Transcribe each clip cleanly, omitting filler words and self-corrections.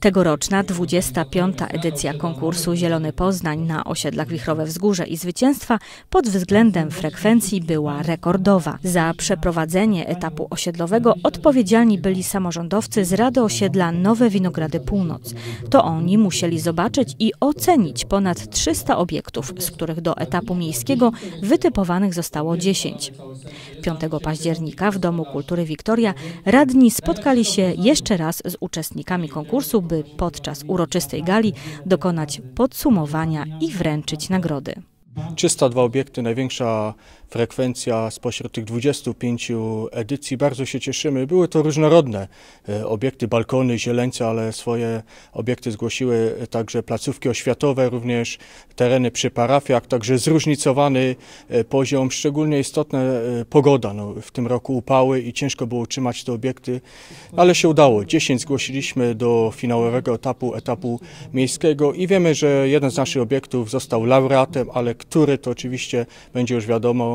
Tegoroczna 25. edycja konkursu Zielony Poznań na osiedlach Wichrowe Wzgórze i Zwycięstwa pod względem frekwencji była rekordowa. Za przeprowadzenie etapu osiedlowego odpowiedzialni byli samorządowcy z Rady Osiedla Nowe Winogrady Północ. To oni musieli zobaczyć i ocenić ponad 300 obiektów, z których do etapu miejskiego wytypowanych zostało 10. 5 października w Domu Kultury Wiktoria radni spotkali się jeszcze raz z uczestnikami konkursu, by podczas uroczystej gali dokonać podsumowania i wręczyć nagrody. 302 obiekty, największa frekwencja spośród tych 25 edycji. Bardzo się cieszymy. Były to różnorodne obiekty, balkony, zieleńce, ale swoje obiekty zgłosiły także placówki oświatowe, również tereny przy parafiach, także zróżnicowany poziom. Szczególnie istotna pogoda. W tym roku upały i ciężko było utrzymać te obiekty, ale się udało. 10 zgłosiliśmy do finałowego etapu miejskiego i wiemy, że jeden z naszych obiektów został laureatem, ale który to oczywiście będzie już wiadomo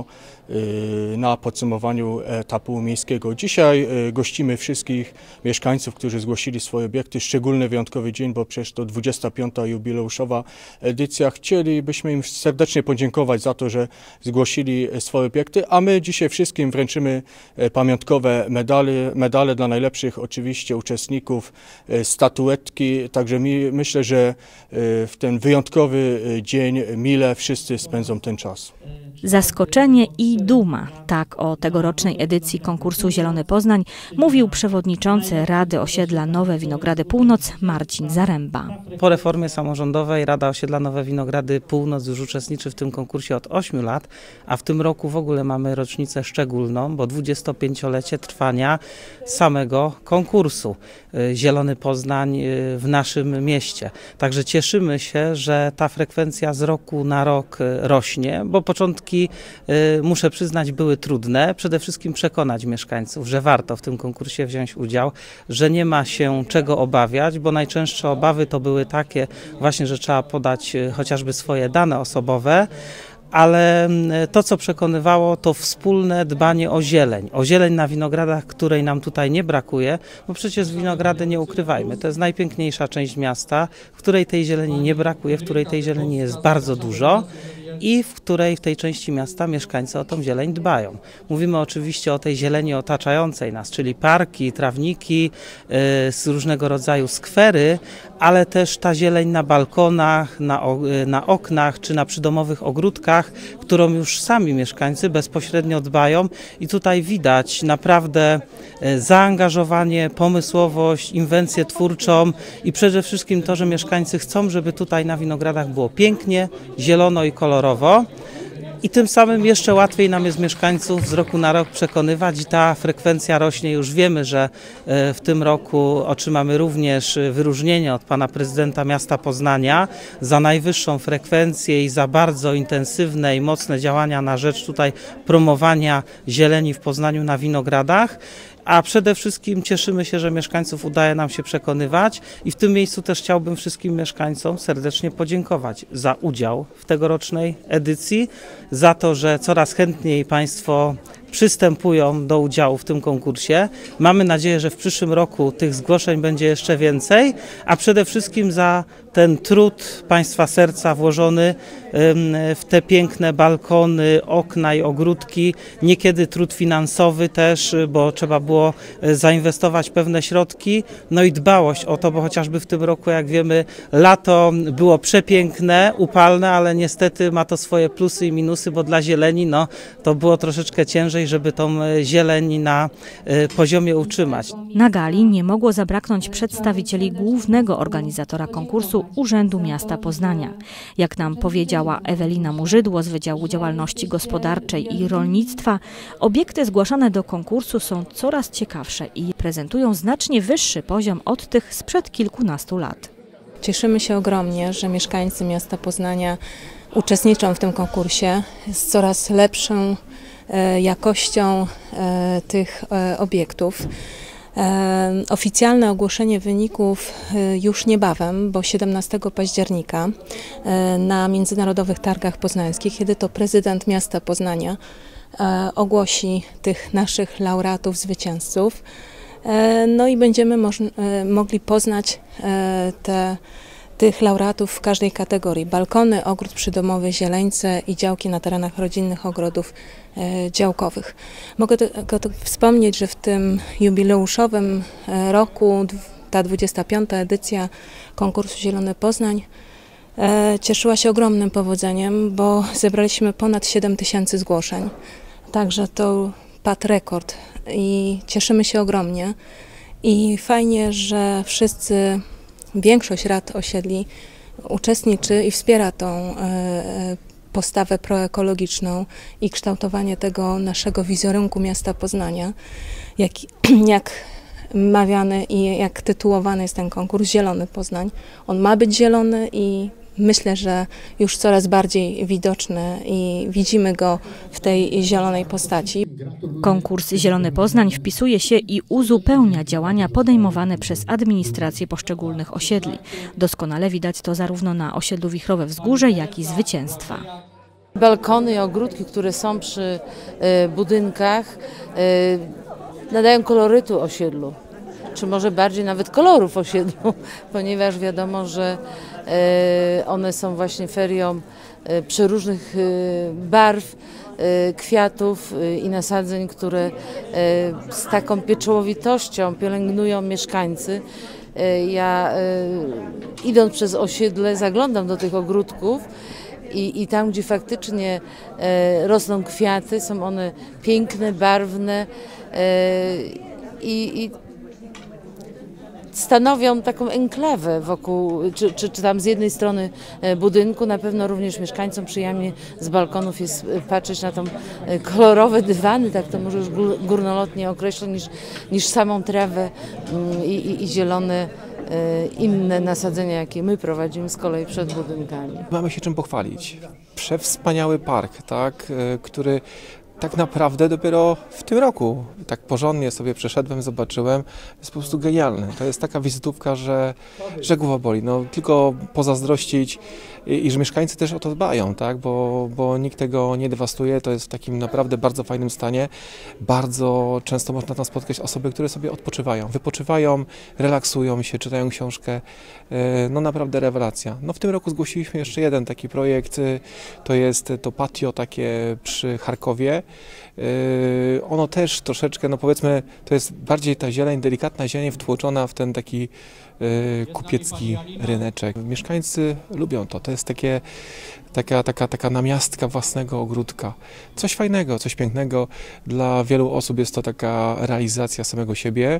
na podsumowaniu etapu miejskiego. Dzisiaj gościmy wszystkich mieszkańców, którzy zgłosili swoje obiekty. Szczególny, wyjątkowy dzień, bo przecież to 25. jubileuszowa edycja. Chcielibyśmy im serdecznie podziękować za to, że zgłosili swoje obiekty, a my dzisiaj wszystkim wręczymy pamiątkowe medale dla najlepszych oczywiście uczestników, statuetki. Także myślę, że w ten wyjątkowy dzień mile wszyscy spędzą ten czas. Zaskoczenie i duma. Tak o tegorocznej edycji konkursu Zielony Poznań mówił przewodniczący Rady Osiedla Nowe Winogrady Północ Marcin Zaręba. Po reformie samorządowej Rada Osiedla Nowe Winogrady Północ już uczestniczy w tym konkursie od 8 lat, a w tym roku w ogóle mamy rocznicę szczególną, bo 25-lecie trwania samego konkursu Zielony Poznań w naszym mieście. Także cieszymy się, że ta frekwencja z roku na rok rośnie, bo początki, muszę przyznać, były trudne. Przede wszystkim przekonać mieszkańców, że warto w tym konkursie wziąć udział, że nie ma się czego obawiać, bo najczęstsze obawy to były takie właśnie, że trzeba podać chociażby swoje dane osobowe, ale to, co przekonywało, to wspólne dbanie o zieleń. O zieleń na winogradach, której nam tutaj nie brakuje, bo przecież winogrady, nie ukrywajmy, to jest najpiękniejsza część miasta, w której tej zieleni nie brakuje, w której tej zieleni jest bardzo dużo i w której w tej części miasta mieszkańcy o tą zieleń dbają. Mówimy oczywiście o tej zieleni otaczającej nas, czyli parki, trawniki, różnego rodzaju skwery, ale też ta zieleń na balkonach, na oknach czy na przydomowych ogródkach, którą już sami mieszkańcy bezpośrednio dbają i tutaj widać naprawdę zaangażowanie, pomysłowość, inwencję twórczą i przede wszystkim to, że mieszkańcy chcą, żeby tutaj na winogradach było pięknie, zielono i kolorowo. I tym samym jeszcze łatwiej nam jest mieszkańców z roku na rok przekonywać i ta frekwencja rośnie. Już wiemy, że w tym roku otrzymamy również wyróżnienie od pana prezydenta miasta Poznania za najwyższą frekwencję i za bardzo intensywne i mocne działania na rzecz tutaj promowania zieleni w Poznaniu na winogradach. A przede wszystkim cieszymy się, że mieszkańców udaje nam się przekonywać i w tym miejscu też chciałbym wszystkim mieszkańcom serdecznie podziękować za udział w tegorocznej edycji, za to, że coraz chętniej Państwo przystępują do udziału w tym konkursie. Mamy nadzieję, że w przyszłym roku tych zgłoszeń będzie jeszcze więcej, a przede wszystkim za ten trud Państwa serca włożony w te piękne balkony, okna i ogródki. Niekiedy trud finansowy też, bo trzeba było zainwestować pewne środki. No i dbałość o to, bo chociażby w tym roku, jak wiemy, lato było przepiękne, upalne, ale niestety ma to swoje plusy i minusy, bo dla zieleni to było troszeczkę ciężej, żeby tą zieleń na poziomie utrzymać. Na gali nie mogło zabraknąć przedstawicieli głównego organizatora konkursu Urzędu Miasta Poznania. Jak nam powiedziała Ewelina Murzydło z Wydziału Działalności Gospodarczej i Rolnictwa, obiekty zgłaszane do konkursu są coraz ciekawsze i prezentują znacznie wyższy poziom od tych sprzed kilkunastu lat. Cieszymy się ogromnie, że mieszkańcy miasta Poznania uczestniczą w tym konkursie z coraz lepszą jakością tych obiektów. Oficjalne ogłoszenie wyników już niebawem, bo 17 października na Międzynarodowych Targach Poznańskich, kiedy to prezydent miasta Poznania ogłosi tych naszych laureatów, zwycięzców. No i będziemy mogli poznać tych laureatów w każdej kategorii. Balkony, ogród przydomowy, zieleńce i działki na terenach rodzinnych ogrodów działkowych. Mogę tylko wspomnieć, że w tym jubileuszowym roku ta 25. edycja konkursu Zielony Poznań cieszyła się ogromnym powodzeniem, bo zebraliśmy ponad 7 000 zgłoszeń. Także to padł rekord i cieszymy się ogromnie. I fajnie, że większość rad osiedli uczestniczy i wspiera tą postawę proekologiczną i kształtowanie tego naszego wizerunku miasta Poznania, jak mawiany i jak tytułowany jest ten konkurs Zielony Poznań. On ma być zielony i myślę, że już coraz bardziej widoczny i widzimy go w tej zielonej postaci. Konkurs Zielony Poznań wpisuje się i uzupełnia działania podejmowane przez administrację poszczególnych osiedli. Doskonale widać to zarówno na osiedlu Wichrowe Wzgórze, jak i zwycięstwa. Balkony i ogródki, które są przy budynkach, nadają kolorytu osiedlu, czy może bardziej nawet kolorów osiedlu, ponieważ wiadomo, że one są właśnie ferią przeróżnych barw, kwiatów i nasadzeń, które z taką pieczołowitością pielęgnują mieszkańcy. Ja idąc przez osiedle zaglądam do tych ogródków i tam, gdzie faktycznie rosną kwiaty, są one piękne, barwne i stanowią taką enklawę wokół, czy tam z jednej strony budynku. Na pewno również mieszkańcom przyjemnie z balkonów jest patrzeć na tą kolorowe dywany, tak to może już górnolotnie określę, niż samą trawę i zielone inne nasadzenia, jakie my prowadzimy z kolei przed budynkami. Mamy się czym pochwalić. Przewspaniały park, tak, który tak naprawdę dopiero w tym roku tak porządnie sobie przeszedłem, zobaczyłem, jest po prostu genialny. To jest taka wizytówka, że głowa boli. No, tylko pozazdrościć i że mieszkańcy też o to dbają, tak? Bo nikt tego nie dewastuje. To jest w takim naprawdę bardzo fajnym stanie. Bardzo często można tam spotkać osoby, które sobie odpoczywają, wypoczywają, relaksują się, czytają książkę. No naprawdę rewelacja. No w tym roku zgłosiliśmy jeszcze jeden taki projekt, to jest to patio takie przy Charkowie. Ono też troszeczkę, no powiedzmy, to jest bardziej ta zieleń, delikatna zieleń wtłoczona w ten taki kupiecki ryneczek. Mieszkańcy lubią to, to jest taka namiastka własnego ogródka. Coś fajnego, coś pięknego. Dla wielu osób jest to taka realizacja samego siebie,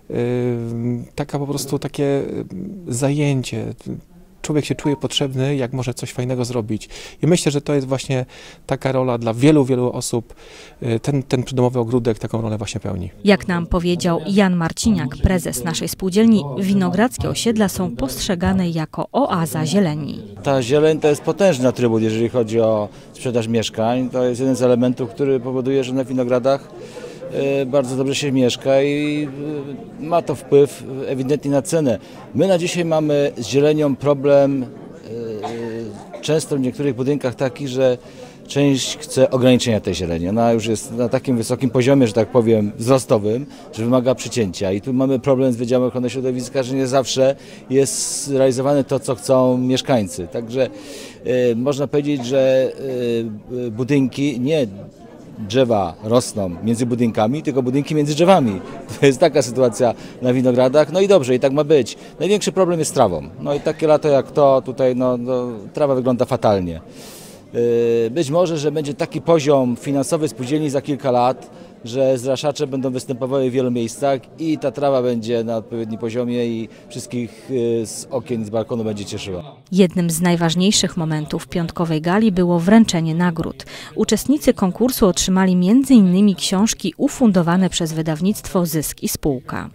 taka po prostu takie zajęcie. Człowiek się czuje potrzebny, jak może coś fajnego zrobić. I myślę, że to jest właśnie taka rola dla wielu osób. Ten przydomowy ogródek taką rolę właśnie pełni. Jak nam powiedział Jan Marciniak, prezes naszej spółdzielni, winogrodzkie osiedla są postrzegane jako oaza zieleni. Ta zieleń to jest potężny atrybut, jeżeli chodzi o sprzedaż mieszkań. To jest jeden z elementów, który powoduje, że na winogradach bardzo dobrze się mieszka i ma to wpływ ewidentnie na cenę. My na dzisiaj mamy z zielenią problem często w niektórych budynkach taki, że część chce ograniczenia tej zieleni. Ona już jest na takim wysokim poziomie, że tak powiem, wzrostowym, że wymaga przycięcia. I tu mamy problem z Wydziałem Ochrony Środowiska, że nie zawsze jest realizowane to, co chcą mieszkańcy. Także można powiedzieć, że budynki nie drzewa rosną między budynkami, tylko budynki między drzewami. To jest taka sytuacja na winogradach. No i dobrze, i tak ma być. Największy problem jest z trawą. No i takie lato jak to, tutaj trawa wygląda fatalnie. Być może, że będzie taki poziom finansowy spółdzielni za kilka lat, że zraszacze będą występowały w wielu miejscach i ta trawa będzie na odpowiednim poziomie i wszystkich z okien i z balkonu będzie cieszyła. Jednym z najważniejszych momentów piątkowej gali było wręczenie nagród. Uczestnicy konkursu otrzymali m.in. książki ufundowane przez wydawnictwo Zysk i Spółka.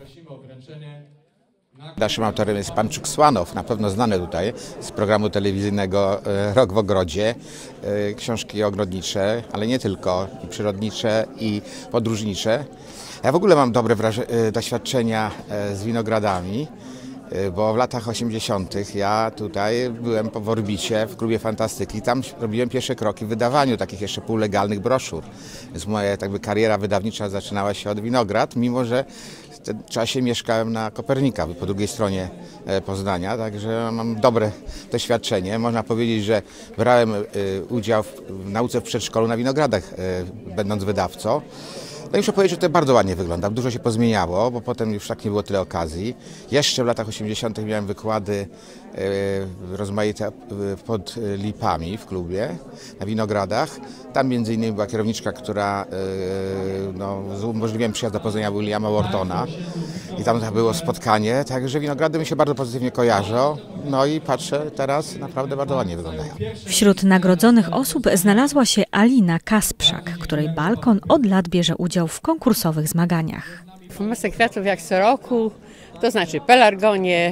Naszym autorem jest pan Czuksłanow, na pewno znany tutaj z programu telewizyjnego Rok w ogrodzie. Książki ogrodnicze, ale nie tylko, i przyrodnicze, i podróżnicze. Ja w ogóle mam dobre doświadczenia z winogradami, bo w latach 80. ja tutaj byłem w orbicie w klubie fantastyki. Tam robiłem pierwsze kroki w wydawaniu takich jeszcze półlegalnych broszur. Więc moja kariera wydawnicza zaczynała się od winograd, mimo że tym czasie mieszkałem na Kopernika, po drugiej stronie Poznania, także mam dobre doświadczenie. Można powiedzieć, że brałem udział w nauce w przedszkolu na Winogradach, będąc wydawcą. No i muszę powiedzieć, że to bardzo ładnie wygląda. Dużo się pozmieniało, bo potem już tak nie było tyle okazji. Jeszcze w latach 80. miałem wykłady rozmaite pod Lipami w klubie na Winogradach. Tam między innymi była kierowniczka, która umożliwiła przyjazd do Poznania Williama Whartona. I tam było spotkanie, także Winogrady mi się bardzo pozytywnie kojarzą. No i patrzę, teraz naprawdę bardzo ładnie wyglądają. Wśród nagrodzonych osób znalazła się Alina Kasprzak, której balkon od lat bierze udział w konkursowych zmaganiach. Masę kwiatów jak co roku, to znaczy pelargonie,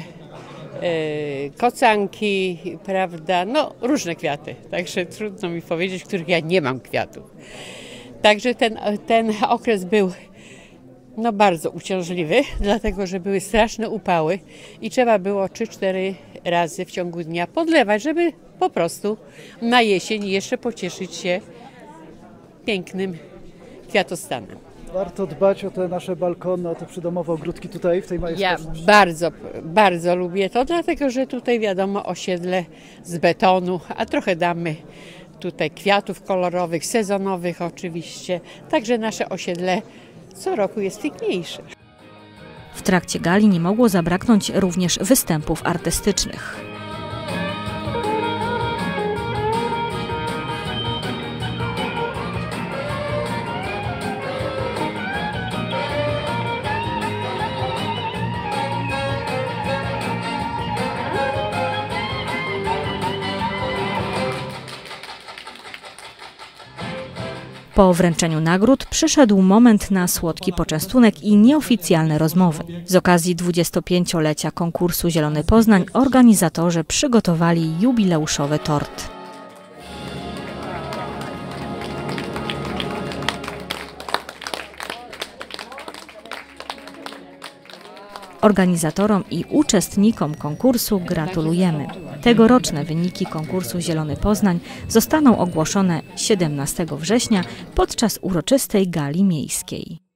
kocanki, prawda, no różne kwiaty, także trudno mi powiedzieć, w których ja nie mam kwiatów. Także ten okres był bardzo uciążliwy, dlatego że były straszne upały i trzeba było 3-4 razy w ciągu dnia podlewać, żeby po prostu na jesień jeszcze pocieszyć się pięknym kwiatostanem. Warto dbać o te nasze balkony, o te przydomowe ogródki tutaj w tej małej społeczności. Ja bardzo lubię to, dlatego że tutaj wiadomo osiedle z betonu, a trochę damy tutaj kwiatów kolorowych, sezonowych oczywiście, także nasze osiedle co roku jest piękniejsze. W trakcie gali nie mogło zabraknąć również występów artystycznych. Po wręczeniu nagród przyszedł moment na słodki poczęstunek i nieoficjalne rozmowy. Z okazji 25-lecia konkursu Zielony Poznań organizatorzy przygotowali jubileuszowy tort. Organizatorom i uczestnikom konkursu gratulujemy. Tegoroczne wyniki konkursu Zielony Poznań zostaną ogłoszone 17 września podczas uroczystej gali miejskiej.